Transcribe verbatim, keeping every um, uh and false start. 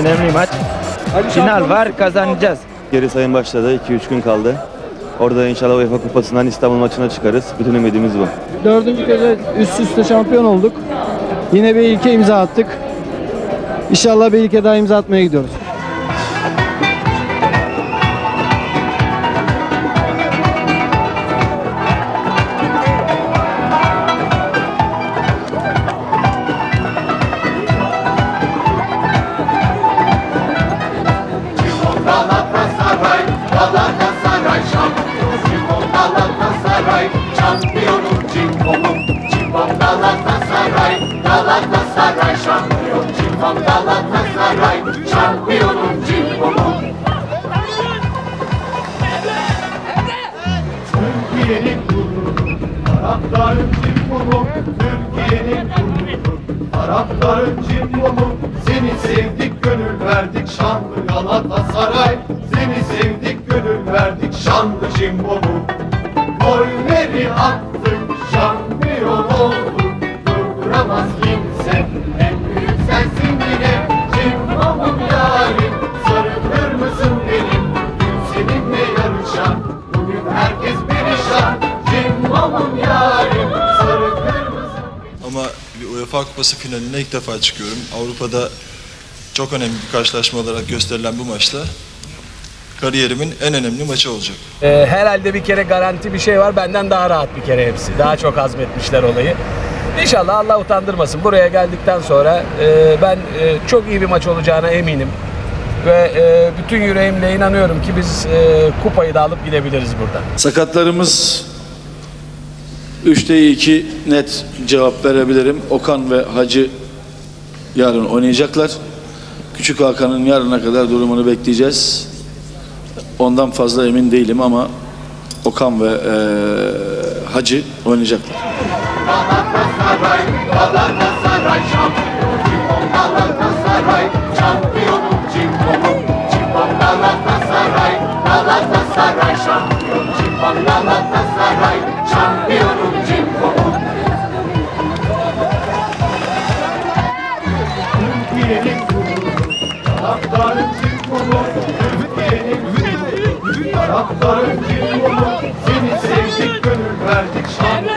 Önemli maç. Final var, kazanacağız. Geri sayım başladı. iki üç gün kaldı. Orada inşallah UEFA Kupası'ndan İstanbul maçına çıkarız. Bütün ümidimiz bu. Dördüncü kez üst üste şampiyon olduk. Yine bir ilke imza attık. İnşallah bir ilke daha imza atmaya gidiyoruz. Şampiyonum Cimbom'um, Cimbom Galatasaray, Galatasaray şampiyon, Cimbom Galatasaray, şampiyonum Cimbom'um. Türkiye'nin gururu, taraftarım Cimbom'um, Türkiye'nin gururu, taraftarım Cimbom'um. Seni sevdik, gönül verdik, şanlı Galatasaray. Seni sevdik, gönül verdik, şanlı Cimbom'um. Golleri attık, şampiyon olduk, durduramaz kimse, en büyük sensin yine. Cimbom'um yarim, sarı kırmızım benim, gün seninle yarışan, bugün herkes perişan. Cimbom'um yarim, sarı kırmızım. Ama bir UEFA Kupası finaline ilk defa çıkıyorum. Avrupa'da çok önemli bir karşılaşma olarak gösterilen bu maçta kariyerimin en önemli maçı olacak. Ee, herhalde bir kere garanti bir şey var. Benden daha rahat bir kere hepsi. Daha çok hazmetmişler olayı. İnşallah Allah utandırmasın. Buraya geldikten sonra e, ben e, çok iyi bir maç olacağına eminim. Ve e, bütün yüreğimle inanıyorum ki biz e, kupayı da alıp gidebiliriz buradan. Sakatlarımız üçte iki net cevap verebilirim. Okan ve Hacı yarın oynayacaklar. Küçük Hakan'ın yarına kadar durumunu bekleyeceğiz. Ondan fazla emin değilim ama Okan ve e, Hacı oynayacaklar. Galatasaray, Galatasaray şampiyon, Cimbom Galatasaray, şampiyonum Cimbom'um, Cimbom Galatasaray, Galatasaray şampiyon, Cimbom Galatasaray, şampiyonum Cimbom'um. Türkiye'nin gururu, taraftarım Cimbom'um, Türkiye'nin gururu, taraftarım Cimbom'um. Seni sevdik, gönül verdik, şampiyon.